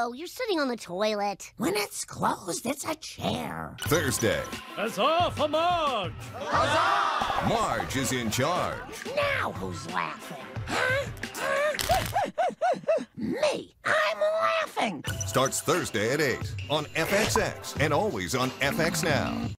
No, you're sitting on the toilet. When it's closed, it's a chair. Thursday. Huzzah for Marge! Huzzah! Marge is in charge. Now who's laughing? Huh? Me. I'm laughing. Starts Thursday at 8 on FXX and always on FX Now.